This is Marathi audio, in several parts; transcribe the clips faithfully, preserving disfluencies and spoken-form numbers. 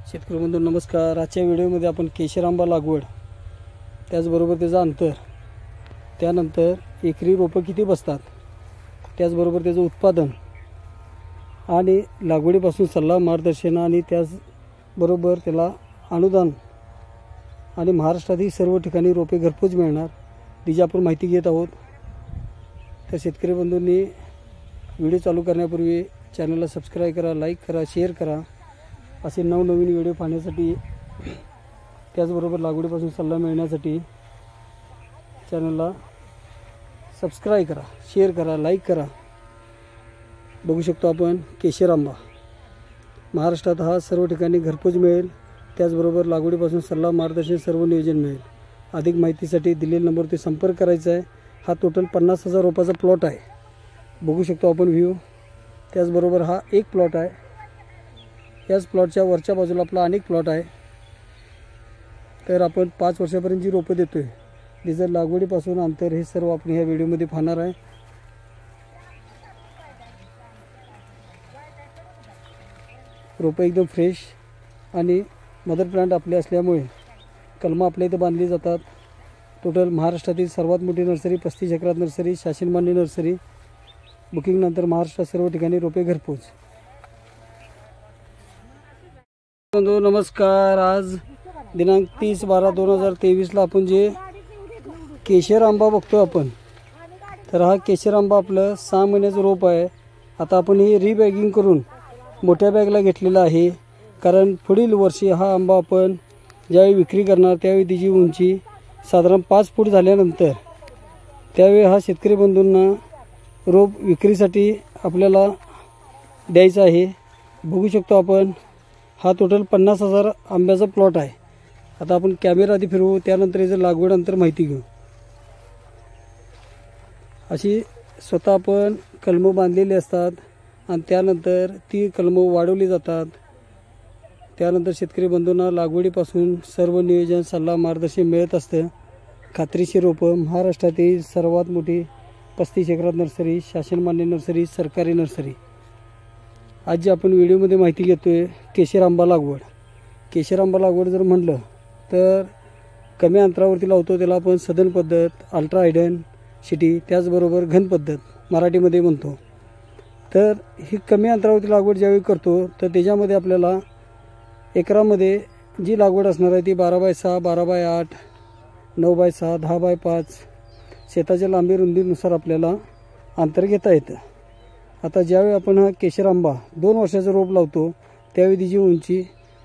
शेतकरी बंधू नमस्कार। आजच्या व्हिडिओमध्ये आपण केशर आंबा लागवड, त्याचबरोबर त्याचं अंतर, त्यानंतर एकरी रोपं किती बसतात, त्याचबरोबर त्याचं उत्पादन आणि लागवडीपासून सल्ला मार्गदर्शन आणि त्याचबरोबर त्याला अनुदान आणि महाराष्ट्रातील सर्व ठिकाणी रोपे घरपोच मिळणार तिची आपण माहिती घेत आहोत। तर शेतकरी बंधूंनी व्हिडिओ चालू करण्यापूर्वी चॅनलला सबस्क्राईब करा, लाईक करा, शेअर करा। असे नवनवीन व्हिडिओ पाहण्यासाठी त्याचबरोबर लागवडीपासून सल्ला मिळण्यासाठी चॅनलला सबस्क्राईब करा, शेअर करा, लाईक करा। बघू शकतो आपण केशर आंबा महाराष्ट्रात हा सर्व ठिकाणी घरपोच मिळेल, त्याचबरोबर लागवडीपासून सल्ला मार्गदर्शन सर्व नियोजन मिळेल। अधिक माहितीसाठी दिलेल्या नंबरवर संपर्क करायचा आहे। हा टोटल पन्नास हजार रोपाचा प्लॉट आहे, बघू शकतो आपण व्ह्यू। त्याचबरोबर हा एक प्लॉट आहे, याच प्लॉटच्या वरच्या बाजूला आपला अनेक प्लॉट आहे। तर आपण पाच वर्षापर्यंत जी रोपं देतोय तिचं लागवडीपासून अंतर हे सर्व आपण ह्या व्हिडिओमध्ये पाहणार आहे। रोपं एकदम फ्रेश आणि मदर प्लांट आपले असल्यामुळे कलमं आपल्या इथे बांधली जातात। टोटल महाराष्ट्रातील सर्वात मोठी नर्सरी पस्तीस एकरात नर्सरी, शासनमान्य नर्सरी। बुकिंग नंतर महाराष्ट्रात सर्व ठिकाणी रोपे घरपोच। बंधू नमस्कार। आज दिनांक तीस बारा दोन हजार तेवीसला आपण जे केशर आंबा बघतो आपण, तर हा केशर आंबा आपलं सहा महिन्याचं रोप आहे। आता आपण हे रिबॅगिंग करून मोठ्या बॅगला घेतलेला आहे, कारण पुढील वर्षी हा आंबा आपण ज्यावेळी विक्री करणार त्यावेळी तिची उंची साधारण पाच फूट झाल्यानंतर त्यावेळी हा शेतकरी बंधूंना रोप विक्रीसाठी आपल्याला द्यायचा आहे। बघू शकतो आपण हा टोटल पन्नास हजार आंब्याचा प्लॉट आहे। आता आपण कॅमेरा आधी फिरवू, त्यानंतर याचं लागवड अंतर माहिती घेऊ। अशी स्वतः आपण कलमं बांधलेली असतात आणि त्यानंतर ती कलमं वाढवली जातात। त्यानंतर शेतकरी बंधूंना लागवडीपासून सर्व नियोजन सल्ला मार्गदर्शन मिळत असतं। खात्रीशीर रोपं महाराष्ट्रातील सर्वात मोठी पस्तीस एकरात नर्सरी, शासनमान्य नर्सरी, सरकारी नर्सरी। आज जी आपण व्हिडिओमध्ये माहिती घेतोय केशर आंबा लागवड। केशर आंबा लागवड जर म्हटलं तर कमी अंतरावरती लावतो त्याला आपण सदन पद्धत, अल्ट्रा हायडन शिटी, त्याचबरोबर घन पद्धत मराठीमध्ये म्हणतो। तर ही कमी अंतरावरती लागवड ज्यावेळी करतो तर त्याच्यामध्ये आपल्याला एकरामध्ये जी लागवड असणार आहे ती बारा बाय सहा, बारा बाय आठ, नऊ बाय सहा, दहा बाय पाच शेताच्या लांबी रुंदीनुसार आपल्याला अंतर घेता येतं। आता ज्यावेळी आपण हा केशर आंबा दोन वर्षाचं रोप लावतो त्यावेळी तिची उंची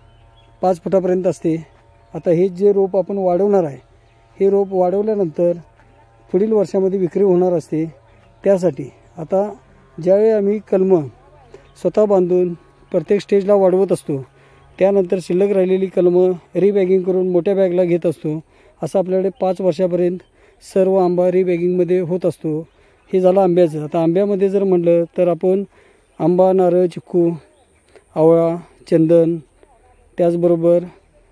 पाच फुटापर्यंत असते। आता हे जे रोप आपण वाढवणार आहे हे रोप वाढवल्यानंतर पुढील वर्षामध्ये विक्री होणार असते। त्यासाठी आता ज्यावेळी आम्ही कलमं स्वतः बांधून प्रत्येक स्टेजला वाढवत असतो, त्यानंतर शिल्लक राहिलेली कलमं रिबॅगिंग करून मोठ्या बॅगला घेत असतो। असं आपल्याकडे पाच वर्षापर्यंत सर्व आंबा रिबॅगिंगमध्ये होत असतो। हे झालं आंब्याचं। आता आंब्यामध्ये जर म्हटलं तर आपण आंबा, नारळ, चिक्कू, आवळा, चंदन, त्याचबरोबर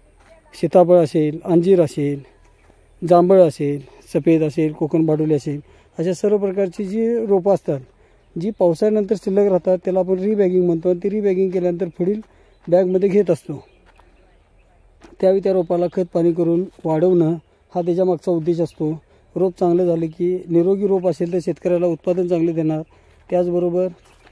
सीताफळ असेल, अंजीर असेल, जांभळ असेल, सफेद असेल, कोकण भाडुले असेल, अशा सर्व प्रकारची जी रोपं असतात जी पावसाळ्यानंतर शिल्लक राहतात त्याला आपण रिबॅगिंग म्हणतो। आणि ती रिबॅगिंग केल्यानंतर पुढील बॅगमध्ये घेत असतो। त्यावेळी त्या रोपाला खत पाणी करून वाढवणं हा त्याच्यामागचा उद्देश असतो। रोप चांगलं झाले की निरोगी रोप असेल तर शेतकऱ्याला उत्पादन चांगले देणार, त्याचबरोबर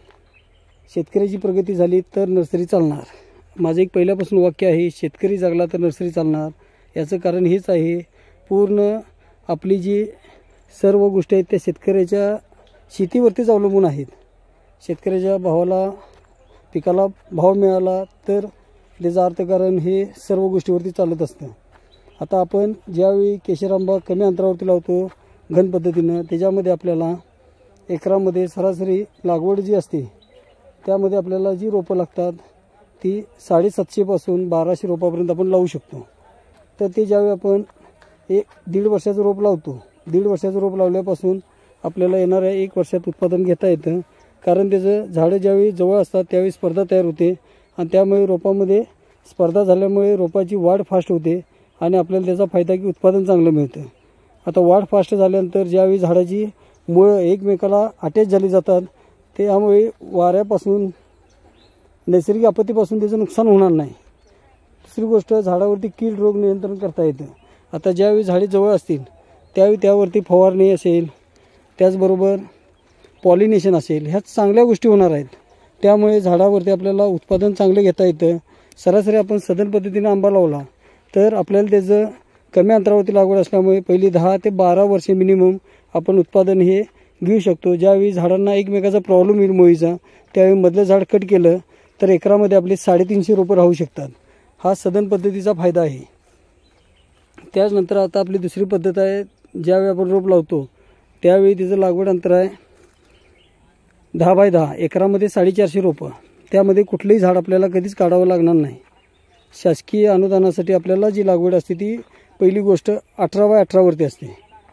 शेतकऱ्याची प्रगती झाली तर नर्सरी चालणार। माझं एक पहिल्यापासून वाक्य आहे, शेतकरी जगला तर नर्सरी चालणार। याचं कारण हेच आहे, पूर्ण आपली जी सर्व गोष्टी आहेत त्या शेतकऱ्याच्या शेतीवरतीच अवलंबून आहेत। शेतकऱ्याच्या भावाला पिकाला भाव मिळाला तर त्याचं अर्थकारण हे सर्व गोष्टीवरती चालत असतं। आता आपण ज्यावेळी केशर आंबा कमी अंतरावरती लावतो घन पद्धतीनं, त्याच्यामध्ये आपल्याला एकरामध्ये सरासरी लागवड जी असते त्यामध्ये आपल्याला जी रोपं लागतात ती साडेसातशेपासून बाराशे रोपापर्यंत आपण लावू शकतो। तर ते ज्यावेळी आपण एक दीड वर्षाचं रोप लावतो, दीड वर्षाचं रोप लावल्यापासून आपल्याला येणाऱ्या एक वर्षात उत्पादन घेता येतं। कारण त्याचं झाडं ज्यावेळी जवळ असतात त्यावेळी स्पर्धा तयार होते आणि त्यामुळे रोपामध्ये स्पर्धा झाल्यामुळे रोपाची वाढ फास्ट होते आणि आपल्याला त्याचा फायदा की उत्पादन चांगलं मिळतं। आता वाढ फास्ट झाल्यानंतर ज्यावेळी झाडाची मुळं एकमेकाला अटॅच झाली जातात त्यामुळे वाऱ्यापासून नैसर्गिक आपत्तीपासून त्याचं नुकसान होणार नाही। दुसरी गोष्ट, झाडावरती कीड रोग नियंत्रण करता येतं. आता ज्यावेळी झाडे जवळ असतील त्यावेळी त्यावरती फवारणी असेल, त्याचबरोबर पॉलिनेशन असेल, ह्या चांगल्या गोष्टी होणार आहेत. त्यामुळे झाडावरती आपल्याला उत्पादन चांगलं घेता येतं. सरासरी आपण सधन पद्धतीने आंबा लावला तर आपल्याला त्याचं कमी अंतरावरती लागवड असल्यामुळे पहिली दहा ते बारा वर्षे मिनिमम आपण उत्पादन हे घेऊ शकतो. ज्यावेळी झाडांना एकमेकाचा प्रॉब्लेम येईल मुळीचा, त्यावेळी मधलं झाड कट केलं तर एकरामध्ये आपले साडेतीनशे रोपं राहू शकतात. हा सधन पद्धतीचा फायदा आहे. त्याचनंतर आता आपली दुसरी पद्धत आहे, ज्यावेळी आपण रोप लावतो त्यावेळी त्याचं लागवड अंतर आहे दहा बाय दहा, एकरामध्ये साडेचारशे रोपं. त्यामध्ये कुठलंही झाड आपल्याला कधीच काढावं लागणार नाही. शासकीय अनुदानासाठी आपल्याला जी लागवड असते ती पहिली गोष्ट अठरा बाय अठरावरती असते.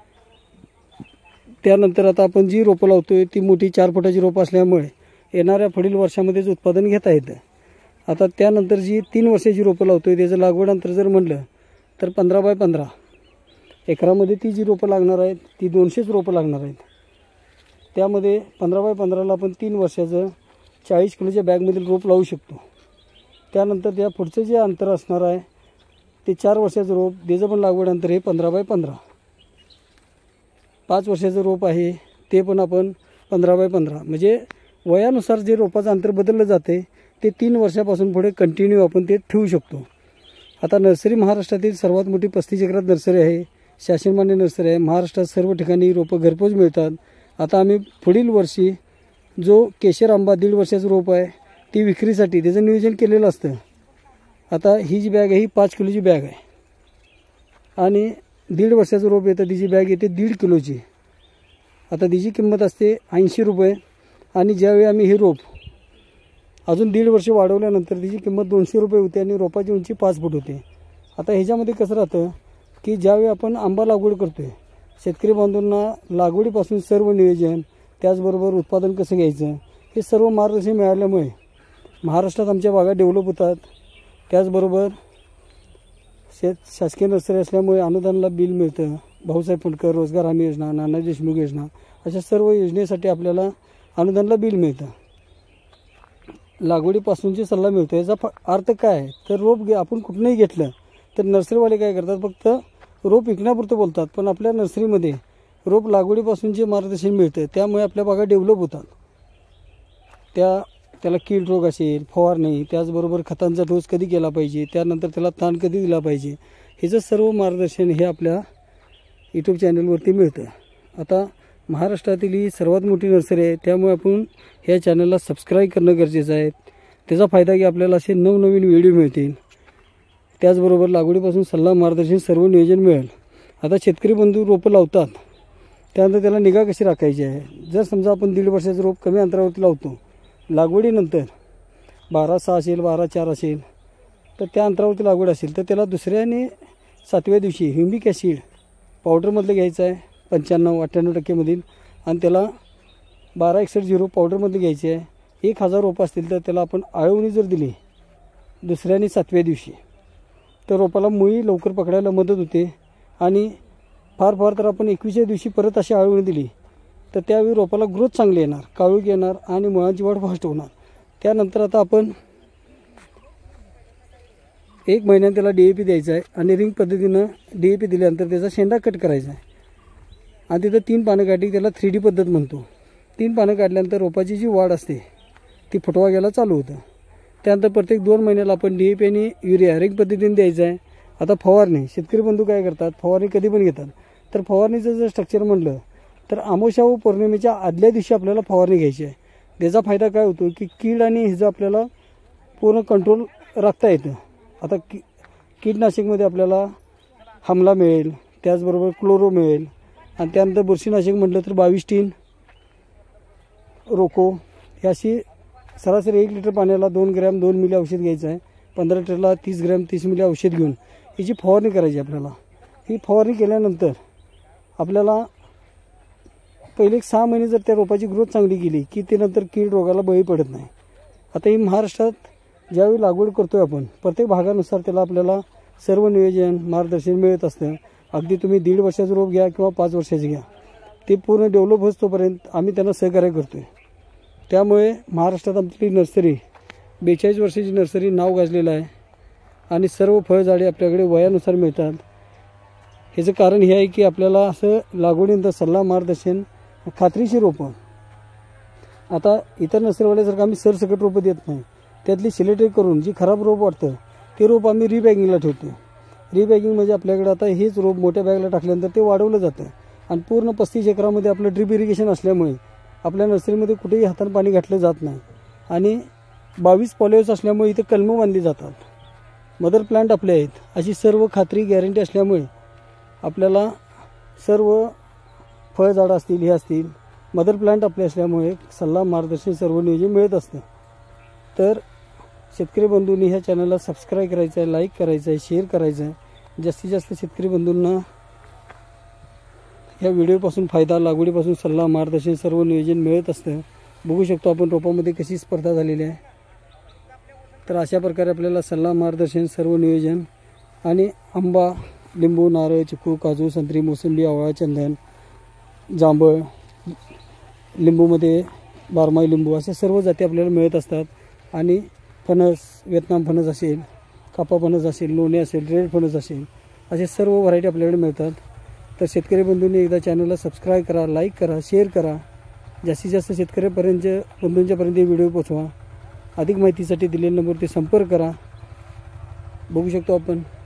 त्यानंतर आता आपण जी रोपं लावतोय ती मोठी चार फुटाची रोपं असल्यामुळे येणाऱ्या पुढील वर्षामध्येच उत्पादन घेता येतं. आता त्यानंतर जी तीन वर्षाची रोपं लावतोय त्याचं लागवड अंतर जर म्हटलं तर पंधरा बाय पंधरा, एकरामध्ये ती जी रोपं लागणार आहेत ती दोनशेच रोपं लागणार आहेत. त्यामध्ये पंधरा बाय पंधराला आपण तीन वर्षाचं चाळीस किलोच्या बॅगमधील रोप लावू शकतो. त्यानंतर त्या पुढचं जे अंतर असणार आहे ते चार वर्षाचं रोप, त्याचं पण लागवड अंतर हे पंधरा बाय पंधरा. पाच वर्षाचं रोप आहे ते पण आपण पंधरा बाय पंधरा, म्हणजे वयानुसार जे रोपाचं अंतर बदललं जाते ते तीन वर्षापासून पुढे कंटिन्यू आपण ते ठेवू शकतो. आता नर्सरी महाराष्ट्रातील सर्वात मोठी पस्तीस एकरात नर्सरी आहे, शासनमान्य नर्सरी आहे. महाराष्ट्रात सर्व ठिकाणी रोपं घरपोच मिळतात. आता आम्ही पुढील वर्षी जो केशर आंबा दीड वर्षाचं रोप आहे ती विक्रीसाठी त्याचं नियोजन केलेलं असतं. आता ही जी बॅग आहे ही पाच किलोची बॅग आहे आणि दीड वर्षाचं रोप येतं, तिची बॅग येते दीड किलोची. आता तिची किंमत असते ऐंशी रुपये आणि ज्यावेळी आम्ही हे रोप अजून दीड वर्ष वाढवल्यानंतर तिची किंमत दोनशे रुपये होते आणि रोपाची उंची पाच फूट होते. आता ह्याच्यामध्ये कसं राहतं की ज्यावेळी आपण आंबा लागवड करतो आहे, शेतकरी बांधवांना लागवडीपासून सर्व नियोजन, त्याचबरोबर उत्पादन कसं घ्यायचं हे सर्व मार्गदर्शन मिळाल्यामुळे महाराष्ट्रात आमच्या बागा डेव्हलप होतात. त्याचबरोबर शेत शासकीय नर्सरी असल्यामुळे अनुदानाला बिल मिळतं. भाऊसाहेब फुंडकर रोजगार हमी योजना, नानाजी देशमुख योजना, अशा सर्व योजनेसाठी आपल्याला अनुदानाला बिल मिळतं. लागवडीपासूनची सल्ला मिळतो. याचा फ अर्थ काय आहे तर रोप घे आपण कुठनंही घेतलं तर नर्सरीवाले काय करतात, फक्त रोप विकण्यापुरतं बोलतात, पण आपल्या नर्सरीमध्ये रोप लागवडीपासून जे मार्गदर्शन मिळतं त्यामुळे आपल्या बागा डेव्हलप होतात. त्या त्याला कीड रोग असेल, फवारणी, त्याचबरोबर खतांचा डोस कधी केला पाहिजे, त्यानंतर त्याला ताण कधी दिला पाहिजे, ह्याचं सर्व मार्गदर्शन हे आपल्या यूट्यूब चॅनलवरती मिळतं. आता महाराष्ट्रातील ही सर्वात मोठी नर्सरी आहे, त्यामुळे आपण ह्या चॅनलला सबस्क्राईब करणं गरजेचं आहे. त्याचा फायदा की आपल्याला असे नवनवीन व्हिडिओ मिळतील. त्याचबरोबर लागवडीपासून सल्ला, मार्गदर्शन, सर्व नियोजन मिळेल. आता शेतकरी बंधू रोपं लावतात, त्यानंतर त्याला निगा कशी राखायची आहे. जर समजा आपण दीड वर्षाचं रोप कमी अंतरावरती लावतो, लागवडीनंतर बारा सहा असेल, बारा चार असेल, तर त्या अंतरावरती लागवड असेल तर त्याला दुसऱ्या आणि सातव्या दिवशी ह्युमिक ॲसिड पावडरमधलं घ्यायचं आहे पंच्याण्णव अठ्ठ्याण्णव टक्केमधील, आणि त्याला बारा एकसष्ट झिरो पावडरमधलं घ्यायचे आहे. एक हजार रोपं असतील तर त्याला आपण आळवणी जर दिली दुसऱ्या आणि सातव्या दिवशी तर रोपाला मुळी लवकर पकडायला मदत होते. आणि फार फार तर आपण एकविसच्या दिवशी परत अशी आळवणी दिली तर त्यावेळी रोपाला ग्रोथ चांगली येणार, काळोख येणार आणि मुळांची वाढ फास्ट होणार. त्यानंतर आता आपण एक महिन्यात त्याला डी ए पी द्यायचा आहे आणि रिंग पद्धतीनं डी ए पी दिल्यानंतर त्याचा शेंडा कट करायचा आहे आणि तिथं तीन पानं काढली, त्याला थ्री डी पद्धत म्हणतो. तीन पानं काढल्यानंतर रोपाची जी वाढ असते ती फुटवा घ्यायला चालू होतं. त्यानंतर प्रत्येक दोन महिन्याला आपण डी ए पी आणि युरिया रिंग पद्धतीने द्यायचं आहे. आता फवारणी, शेतकरी बंधू काय करतात, फवारणी कधी पण घेतात. तर फवारणीचं जर स्ट्रक्चर म्हटलं तर अमावस्या व पौर्णिमेच्या आदल्या दिवशी आपल्याला फवारणी घ्यायची आहे. त्याचा फायदा काय होतो की कीड आणि हिचं आपल्याला पूर्ण कंट्रोल राखता येतं. आता की कीटनाशकमध्ये आपल्याला हमला मिळेल, त्याचबरोबर क्लोरो मिळेल आणि त्यानंतर बुरशीनाशक म्हटलं तर बावीस टीन रोको, ही अशी सरासरी एक लिटर पाण्याला दोन ग्रॅम दोन मिली औषध घ्यायचं आहे. पंधरा लिटरला तीस ग्रॅम तीस मिली औषध घेऊन याची फवारणी करायची आपल्याला. ही फवारणी केल्यानंतर आपल्याला पहिले एक सहा महिने जर त्या रोपाची ग्रोथ चांगली केली की ते नंतर कीड रोगाला बळी पडत नाही. आता ही महाराष्ट्रात ज्यावेळी लागवड करतो आहे आपण, प्रत्येक भागानुसार त्याला आपल्याला सर्व नियोजन, मार्गदर्शन मिळत असतं. अगदी तुम्ही दीड वर्षाचं रोप घ्या किंवा पाच वर्षाचं घ्या, ते पूर्ण डेव्हलप होतोपर्यंत आम्ही त्यांना सहकार्य करतो आहे. त्यामुळे महाराष्ट्रात आपली नर्सरी बेचाळीस वर्षाची नर्सरी नाव गाजलेलं आहे आणि सर्व फळझाडे आपल्याकडे वयानुसार मिळतात। ह्याचं कारण हे आहे की आपल्याला असं लागवडीनंतर सल्ला मार्गदर्शन खात्रीशीर रोपं, आता इतर नर्सरीवाल्यासारखं आम्ही सरसकट रोपं देत नाही, त्यातली सिलेक्ट करून जी खराब रोप वाटतं ते रोप आम्ही रिबॅगिंगला ठेवतो। रिबॅगिंग म्हणजे आपल्याकडे आता हेच रोप मोठ्या बॅगला टाकल्यानंतर ते वाढवलं जातं आणि पूर्ण पस्तीस एकरामध्ये आपलं ड्रिप इरिगेशन असल्यामुळे आपल्या नर्सरीमध्ये कुठेही हातानं पाणी घातलं जात नाही आणि बावीस पॉलिहाऊस असल्यामुळे इथे कलमं बांधली जातात। मदर प्लांट आपले आहेत अशी सर्व खात्री गॅरंटी असल्यामुळे आपल्याला सर्व फळझाडं असतील हे असतील मदर प्लांट आपले असल्यामुळे सल्ला मार्गदर्शन सर्व नियोजन मिळत असतं। तर शेतकरी बंधूंनी ह्या चॅनलला सबस्क्राईब करायचं आहे, लाईक करायचं आहे, शेअर करायचं आहे। जास्तीत जास्त शेतकरी बंधूंना ह्या व्हिडिओपासून फायदा, लागवडीपासून सल्ला मार्गदर्शन सर्व नियोजन मिळत असतं। बघू शकतो आपण रोपामध्ये कशी स्पर्धा झालेली आहे। तर अशा प्रकारे आपल्याला सल्ला मार्गदर्शन सर्व नियोजन आणि आंबा, लिंबू, नारळ, चिकू, काजू, संत्री, मोसंबी, आवळा, चंदन, जांभळ, लिंबूमध्ये बारमाही लिंबू अशा सर्व जाती आपल्याला मिळत असतात। आणि फणस, व्हिएतनाम फणस असेल, कापा फणस असेल, लोणी असेल, रेड फणस असेल असे सर्व व्हरायटी आपल्याकडे मिळतात। तर शेतकरी बंधूंनी एकदा चॅनलला सबस्क्राईब करा, लाईक करा, शेअर करा, जास्तीत जास्त शेतकऱ्यापर्यंत बंधूंच्यापर्यंत व्हिडिओ पोचवा। अधिक माहितीसाठी दिलेल्या नंबरवरती संपर्क करा। बघू शकतो आपण